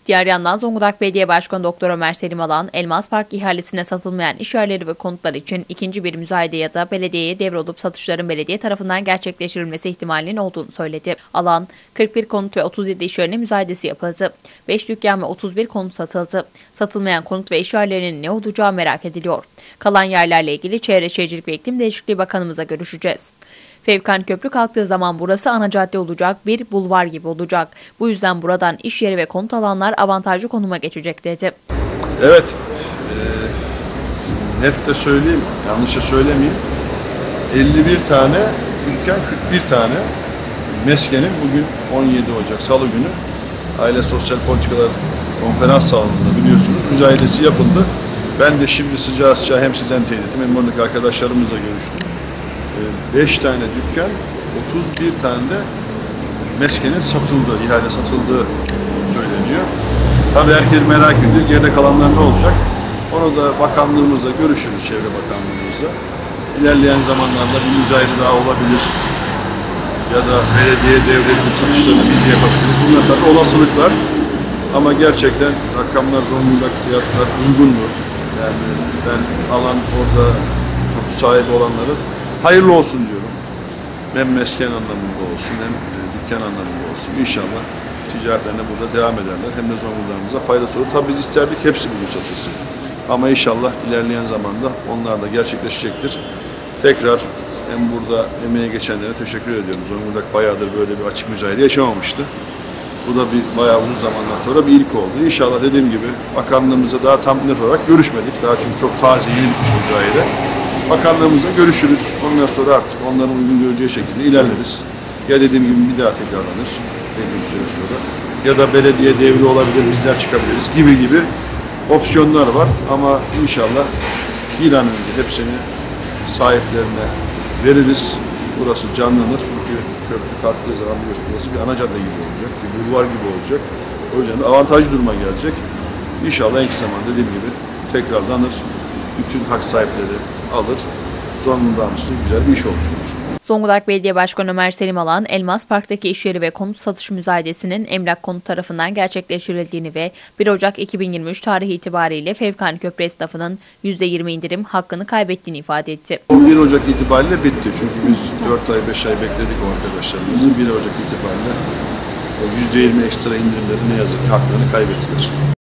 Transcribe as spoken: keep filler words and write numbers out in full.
Diğer yandan Zonguldak Belediye Başkanı Doktor Ömer Selim Alan, Elmas Park ihalesine satılmayan işyerleri ve konutlar için ikinci bir müzayede ya da belediyeye devrolup satışların belediye tarafından gerçekleştirilmesi ihtimalinin olduğunu söyledi. Alan, kırk bir konut ve otuz yedi işyerine müzayedesi yapıldı. beş dükkan ve otuz bir konut satıldı. Satılmayan konut ve işyerlerinin ne olacağı merak ediliyor. Kalan yerlerle ilgili Çevre Şehircilik ve İklim Değişikliği Bakanımıza görüşeceğiz. Fevkan Köprü kalktığı zaman burası ana cadde olacak, bir bulvar gibi olacak. Bu yüzden buradan iş yeri ve konut alanlar avantajlı konuma geçecek dedi. Evet, e, net de söyleyeyim, yanlış da söylemeyeyim. elli bir tane dükkan, kırk bir tane meskenin bugün on yedi Ocak Salı günü Aile Sosyal Politikalar Konferans Salonunda biliyorsunuz müzayedesi yapıldı. Ben de şimdi sıcağı sıcağı hem sizden teyit ettim hem oradaki arkadaşlarımızla görüştüm. beş tane dükkan, otuz bir tane de meskenin satıldığı, ihale satıldığı söyleniyor. Tabii herkes merak ediyor, geride kalanlar ne olacak? Onu da bakanlığımızla görüşürüz, Çevre Bakanlığımızla. İlerleyen zamanlarda bir müzayede daha olabilir. Ya da belediye devredilip satışlarını biz de yapabiliriz. Bunlar tabii olasılıklar. Ama gerçekten rakamlar, Zonguldak fiyatlar uygun mu? Yani ben alan orada tapu sahibi olanları hayırlı olsun diyorum. Hem mesken anlamında olsun hem dükkan anlamında olsun. İnşallah ticaretlerine burada devam ederler. Hem de Zonguldak'ımıza faydası olur. Tabii biz isterdik hepsi bunu çatılsın. Ama inşallah ilerleyen zamanda onlar da gerçekleşecektir. Tekrar hem burada emeğe geçenlere teşekkür ediyorum. Zonguldak bayağıdır böyle bir açık müzayede yaşamamıştı. Bu da bir bayağı uzun zamandan sonra bir ilk oldu. İnşallah dediğim gibi bakanlığımıza daha tam net olarak görüşmedik. Daha çünkü çok taze, yeni bitmiş müzayede. Bakanlığımızla görüşürüz. Ondan sonra artık onların uygun göreceği şekilde ilerleriz. Ya dediğim gibi bir daha tekrarlanır belli bir süre sonra. Ya da belediye devri olabilir, bizler çıkabiliriz gibi gibi opsiyonlar var. Ama inşallah bir an önce hepsini sahiplerine veririz. Burası canlanır çünkü köprü kalktığı zaman biliyorsunuz burası bir ana cadde gibi olacak, bir bulvar gibi olacak. O yüzden de avantajlı duruma gelecek. İnşallah en kısa zamanda dediğim gibi tekrarlanır. Bütün hak sahipleri alır. Zonguldak'ın için güzel bir iş olmuş olur. Zonguldak Belediye Başkanı Ömer Selim Alan, Elmas Park'taki işyeri ve konut satış müzayedesinin Emlak Konut tarafından gerçekleştirildiğini ve bir Ocak iki bin yirmi üç tarihi itibariyle Fevkan Köprü esnafının yüzde yirmi indirim hakkını kaybettiğini ifade etti. bir Ocak itibariyle bitti. Çünkü biz dört ay beş ay bekledik o arkadaşlarımızın. bir Ocak itibariyle o yüzde yirmi ekstra indirimleri ne yazık ki haklarını kaybettiler.